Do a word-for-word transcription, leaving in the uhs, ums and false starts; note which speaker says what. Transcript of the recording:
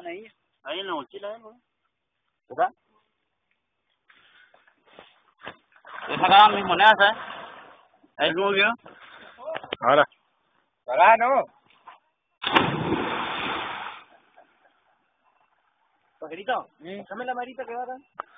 Speaker 1: ahí.
Speaker 2: Ahí en la mochila, ¿no?
Speaker 1: ¿Verdad?
Speaker 2: Yo sacaba mis monedas, ¿eh? Ahí como vio.
Speaker 1: Ahora. Ahora no.
Speaker 2: Pajerito,
Speaker 1: ¿Mm?
Speaker 2: dame la marita que va acá.